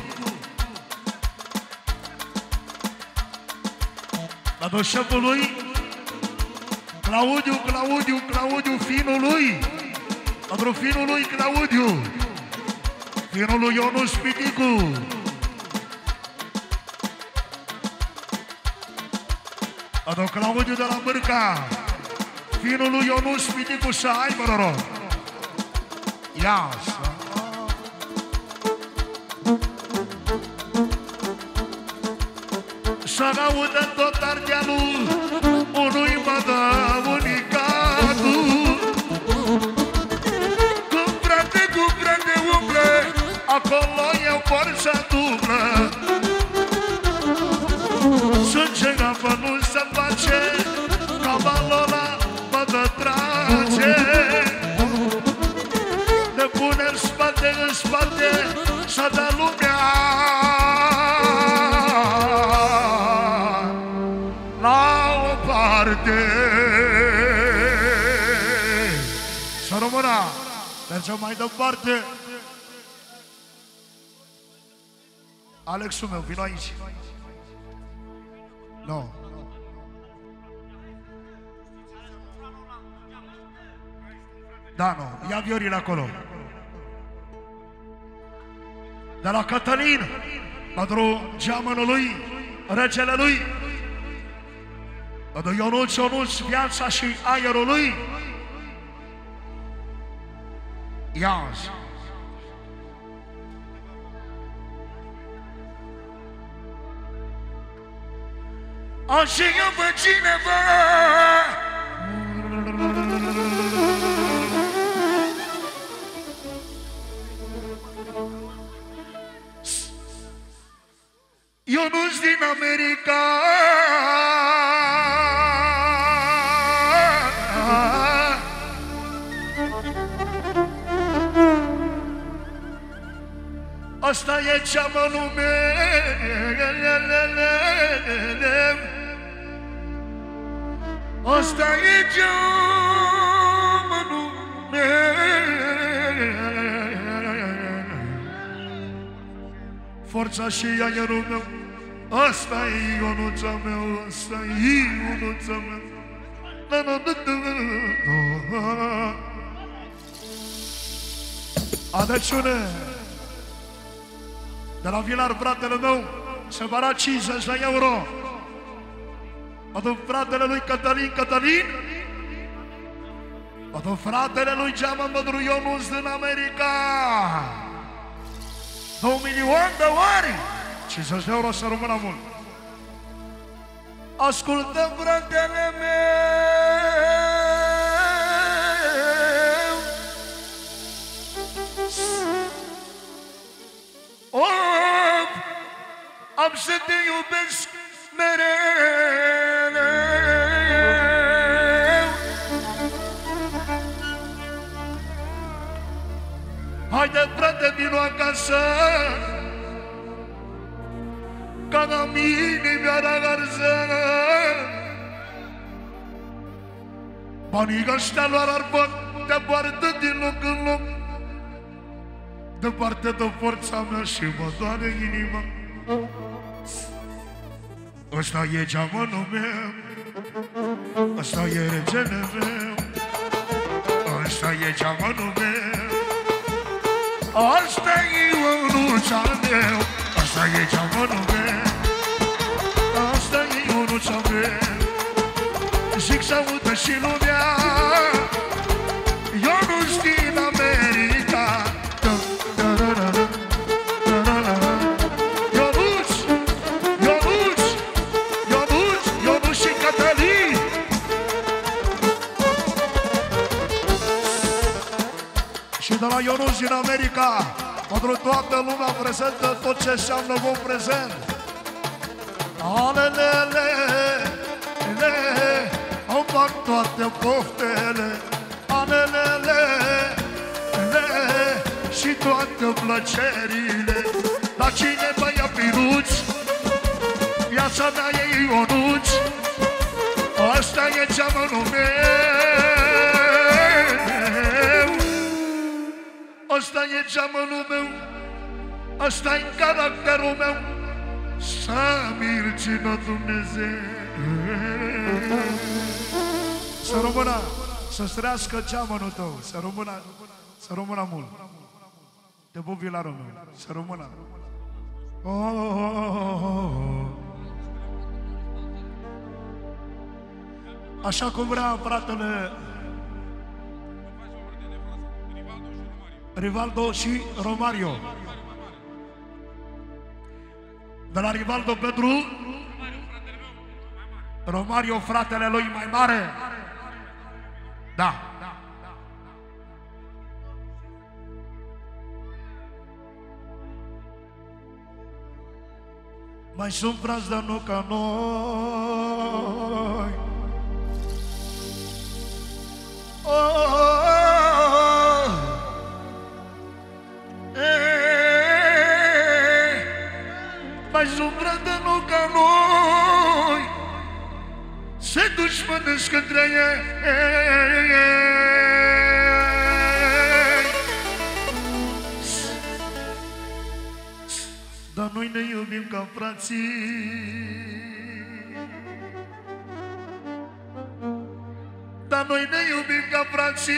La dos șeful lui Claudiu, finul lui. La finul lui Claudiu, finul lui Ionus Piticu. La Claudiu de la Bârca, finul lui Ionus Piticu, să aibă noroc. Ia să... Să-mi audă tot ardealul unui mădă unicatul. Cum frate umblă, acolo e forța dublă. Sânge în apă nu se face, cavalul ăla mădă trage. Ne pune în spate, să dă lumea la o parte. Să rămână. Mergem mai departe. Alexul meu, vino aici. Nu. Da, nu. Ia viorile acolo. De la Cătălin, pentru geamănul lui, regele lui. Pentru Ionuț, viața și aerul lui. Ia-ți. Așa eu pe cineva Eu nu-s din America. Asta e ce-am nume. Asta e ce-am nume. Forța și aerul meu, asta e Ionuța meu, asta e Ionuța meu. Adăciune de la Vilar, fratele meu, se va da 50 de euro. Adu fratele lui Cătălin, adu fratele lui Geamă Mădru Ionuț din America. 2 milioane de ori, 50 de euro să rămână mult. Ascultă, fratele meu, am să te iubesc mereu. Haide, frate, vino acasă, ca la mine mi-ar agarză. Banii ăștia lor ar te poartă din loc în loc, departe de forța mea și mă doare inima. Ăsta e geamănul meu, ăsta e regele meu, ăsta e geamănul meu, asta e Ionuța meu, asta e geamănul meu, asta e Ionuța meu. Zic să audă și lumea, Ionuț din America. Ionuț și Cătălin. Și de la Ionuț din America, pentru toată lumea prezentă, tot ce înseamnă bun prezent. Alelele, îmi fac toate poftele, alelele, și toate plăcerile. Dar cine mă ia piruț, viața mea e Ionuț, asta e geamănul meu, asta e geamănul meu, asta e caracterul meu, să-mi-l țină Dumnezeu. Să rămână, să-ți trăiască geamănul tău, să rămână mult. Te pup, Vilarul meu, să rămână. Așa cum vrea fratele Rivaldo și Romario. De la Rivaldo Pedru, Romario, fratele lui mai mare. Da. Mai sunt frați, dar nu ca noi. Mai sunt frați, dar nu ca noi. Se dușmănesc între ei. Dar noi ne iubim ca frații. Dar noi ne iubim ca frații.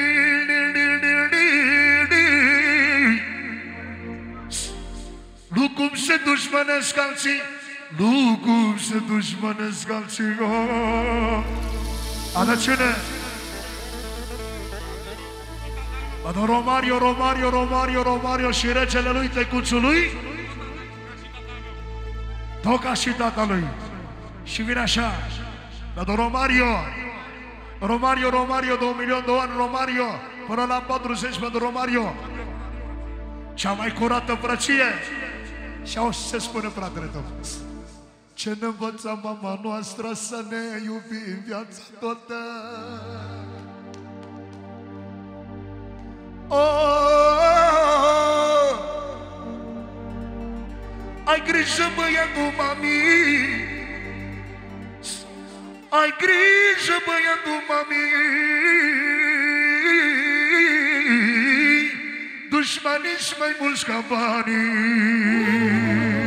Nu cum se dușmănesc alții, nu cum se dușmănesc alții. Adăciune! Adă Romario și regele lui, tecuțului, toca și tatălui. Și vine așa, adă Romario, 2 milioane de ani, Romario, până la 40 pentru Romario. Cea mai curată frăție, Și auzi ce spune fratele tău. Ce ne învăța mama noastră să ne iubim viața toată. Oh, ai grijă, băiatul mami, ai grijă, băiatul mami, dușmanii-și mai mulți ca banii.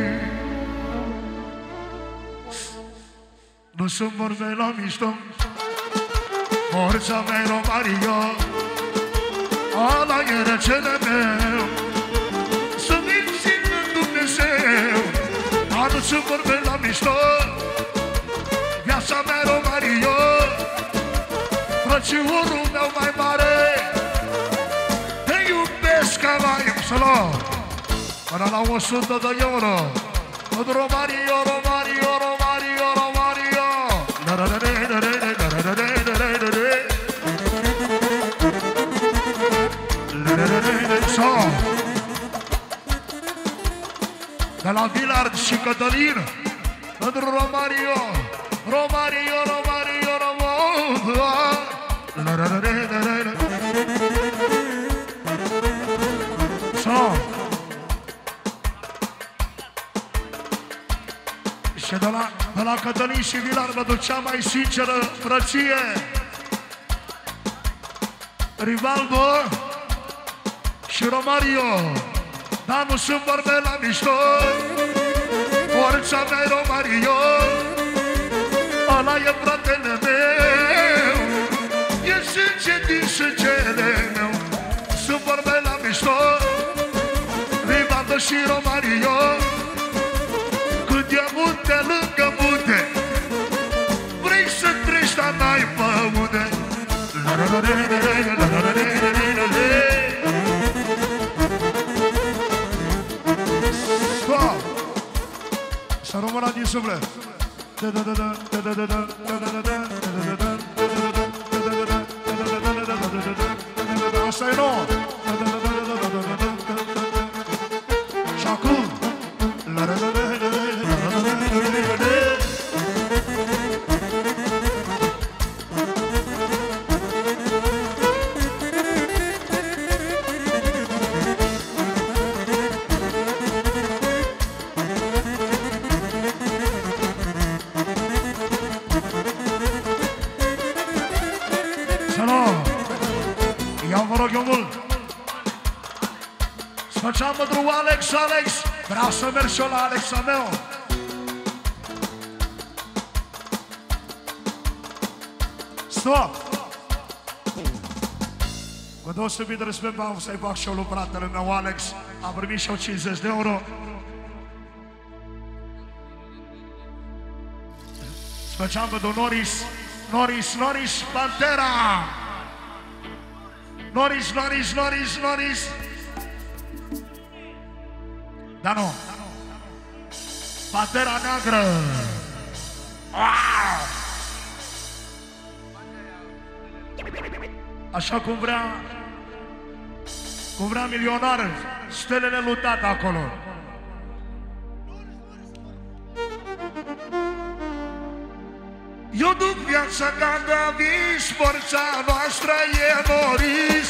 Nu sunt vorbe la mișto, forța mea e Romario, ala e regele meu, să mințin în Dumnezeu. Dar nu sunt vorbe la mișto, viața mea e Romario, frățiorul meu mai mare, te iubesc ca mai împsălă, până la 100 de euro, tot Romario, Romario, Romario, Romario. De la Vilard și Cătălin, pentru Romario, Romario, Romario, Romario. Și de la Cătălin și Vilard vă duc cea mai sinceră frăție. Rivaldo și Romario, dar nu sunt vorbe la mișto, forța mea e Romario, ăla e fratele meu, e sânge din sângele meu. Sunt vorbe la mișto, Rivaldo și Romario, cât e munte lângă munte, vrei să treci, dar n-ai pe unde. Să rămână din suflet. Asta e nouă. Și acum făceam pentru Alex, Alex, vreau să merg și eu la Alexa meu. Stop! Cu deosebit de respect vreau să-i fac și eu lui fratele meu Alex. Am primit și eu 50 de euro. Făceam pentru Norris, Norris, Norris, Pantera! Norris, Norris, Norris, Norris! Dar nu, Pantera neagră. Wow! Așa cum vrea milionar, stelele lutate acolo. Eu duc viața ca Davis, forța noastră e Norris.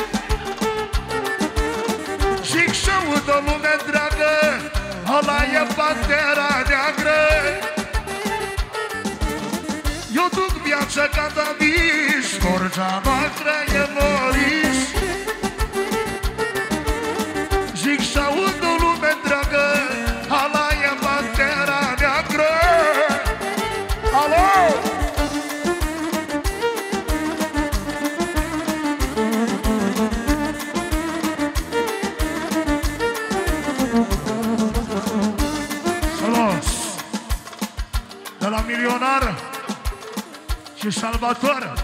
Zic să udă lume întreagă, ăla e Pantera neagră. Eu duc viața ca Davis, forța noastră e Norris. Zic să udă lume întreagă, ăla e Pantera neagră. Alo! De la milionar și Salvator,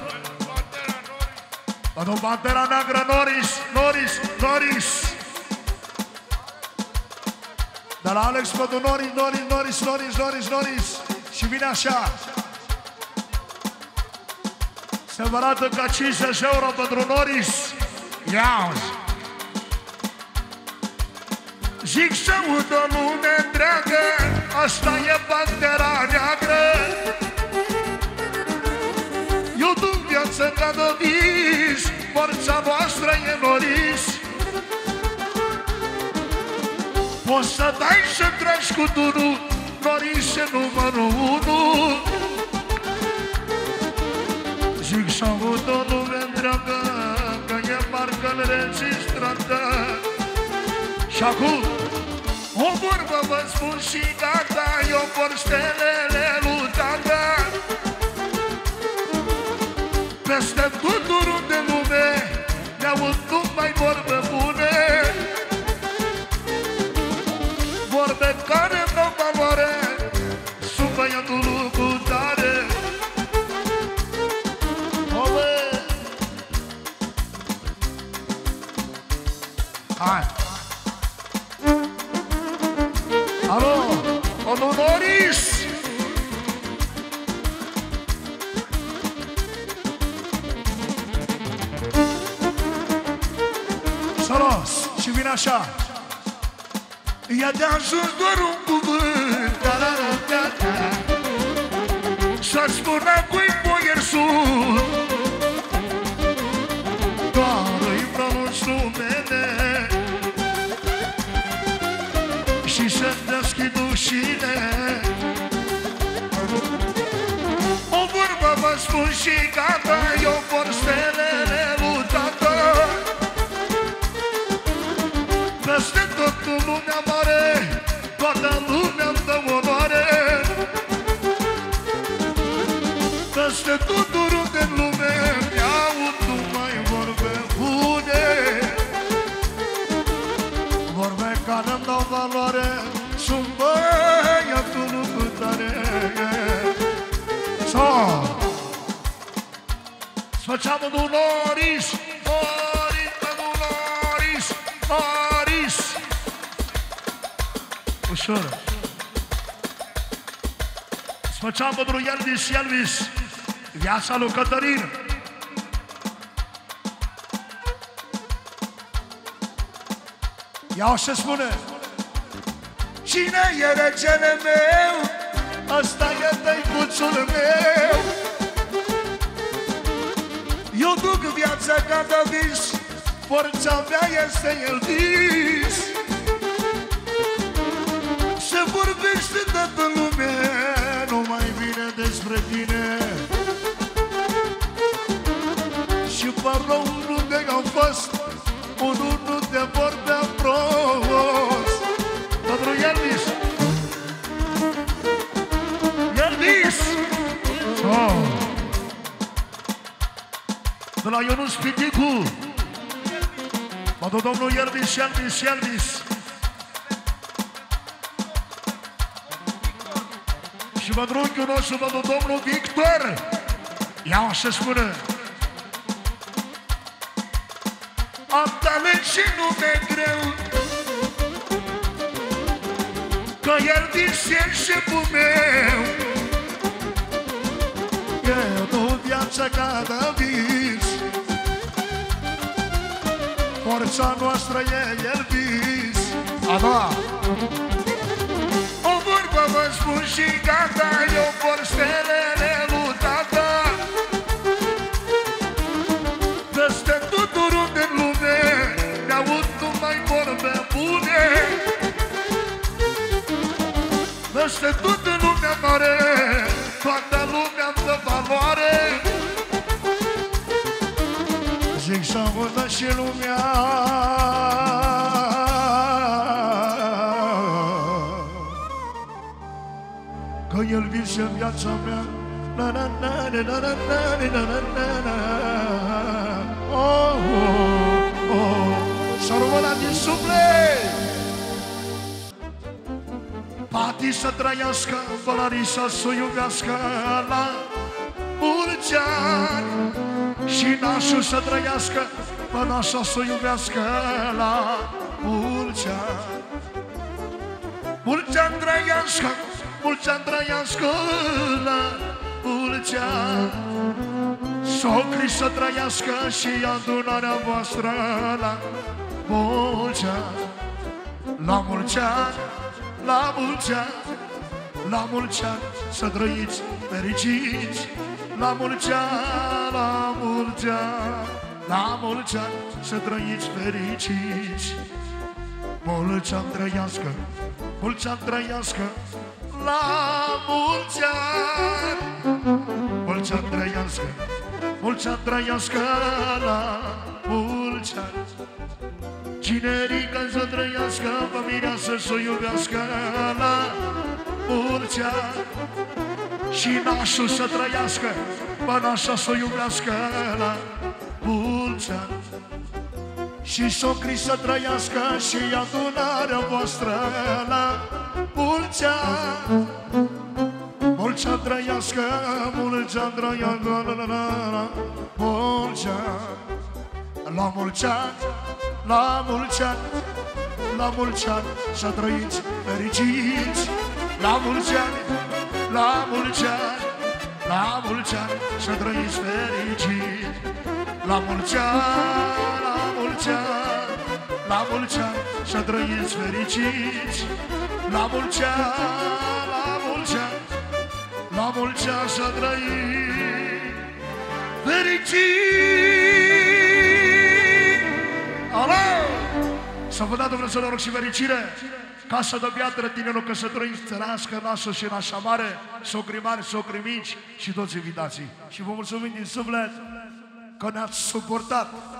pentru Pantera neagră, Norris, Norris, Norris. De la Alex pentru Norris, Norris, Norris, Norris, Norris, Norris. Și vine așa. Se vă arată ca 50 euro pentru Norris. Ia-uzi. Zic să udă lume O să dai să treci cu tunul, Norișe numărul 1. Zic și aud o lume întreagă că e parcă înregistrată. Și acum o vorbă vă spun și gata, eu vor stelele lui tata. Peste tuturor de lume ne-aud numai vorbe bune, vorbe care n-au valoare, sunt băiatul cu tare. Ole! Hai! Alo, domnul Noris! Salos, și vine așa. I-a de ajuns doar un cuvânt, să-ți spună cui boier sunt, doar îi pronunț numele și să-mi deschid ușile. O vorbă vă spun și gata, eu vor stelele lui tata. Peste tot lumea mare, toată lumea-mi dă onoare. Peste tuturor de lume mi-aud numai vorbe bune, vorbe care-mi dau valoare, sunt băiatul cu tare. Să facem un Noris, Noris, Noris, Noris. Ușor. Să facem pentru Elvis și Elvis, viața lui Cătărin. Ia-o să spune. Cine e regele meu? Ăsta e tăicuțul meu. Eu duc viața ca de vis, forța mea este Elvis. Se vorbește toată lumea, nu mai bine despre tine. Și parlă unul de am fost, unul nu te vorbea prost. Pentru Elvis. Elvis! De la Ionus Piticu. Mă duc domnul Elvis, Elvis, Elvis. Și mă duc unchiul nostru, mă duc domnul Victor. Ia-o să spună. Am talent și nume greu, că Elvis e șeful meu. Eu duc viața ca de vis, forța noastră e Elvis. A doua. O vorbă vă spun și gata, eu vor stelele lui tata. Peste tuturor de lume ne-aud numai vorbe bune, peste toată lumea mare, toată lumea-mi dă valoare. Zic să audă și lumea, că Elvis e viața mea. Na na na na na na na na na na. Oh, oh, oh. Să rămână din suflet. Pati să trăiască, Larisa să iubească la mulți ani. Și nașul să trăiască, nașa să iubească la mulți ani. Mulți ani trăiască, mulți ani trăiască la mulți ani. Socrii să trăiască și adunarea voastră la mulți ani. La mulți ani, la mulți ani, la mulți ani să trăiți fericiți. La mulți ani, la mulți ani, la mulți ani să trăiți fericiți. mulți ani trăiască, mulți ani trăiască, la mulți ani. Mulți ani trăiască, mulți ani trăiască, la mulți ani. Cinerica să trăiască, familia să o iubească, la mulți ani. Și nașul să trăiască, nașa să o iubească, la mulți ani. Și socrii să trăiască și adunarea voastră, la mulți ani. Mulți ani trăiască, mulți ani trăiască, la mulți ani. La mulți ani, la mulți ani, la mulți ani, să trăiți fericiți. La mulți ani, la mulți ani, la mulți ani, să trăiți fericiți. La mulți ani, la mulți ani, la mulți ani, să trăiți fericiți. La mulți ani, la mulți ani, la mulți ani, să trăiți fericiți. Alo! Să vă dea Dumnezeu noroc și fericire. Casa de piatră, tinerul căsătorit, țărească, nașă și nașa mare, socri mari, socri mici și toți invitații. Și vă mulțumim din suflet că ne-ați suportat